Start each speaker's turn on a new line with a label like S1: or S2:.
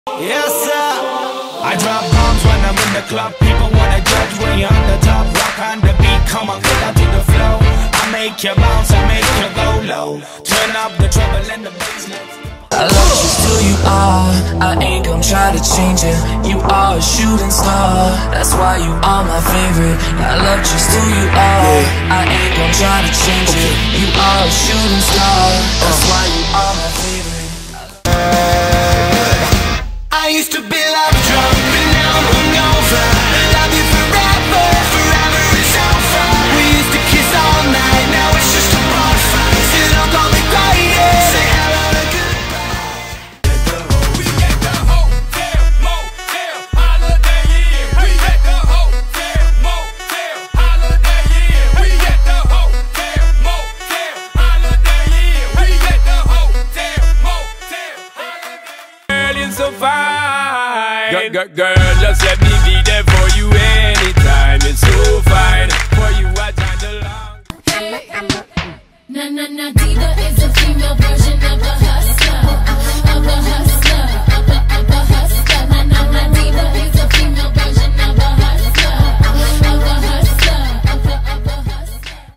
S1: Yes, sir. I drop bombs when I'm in the club. People wanna judge when you're on the top. Rock on the beat, come on, get out to the flow. I make you bounce, I make you go low. Turn up the treble and the bass.
S2: I love you just who you are. I ain't gon' try to change it. You are a shooting star. That's why you are my favorite. I love just who you are. I ain't gon' try to change it. You are a shooting star. That's why you are my favorite.
S1: I used to be love drunk, but now I'm hungover. Love you forever, forever it's over. We used to kiss all night, now it's just a bar fight. Still don't call me quiet, say hello and goodbye. We at the hotel, motel, Holiday Inn. We at the hotel, motel, Holiday Inn. We at the hotel, motel, Holiday Inn. We at the hotel, motel, Holiday Inn. Girl, you're so fine. Girl, just let me be there.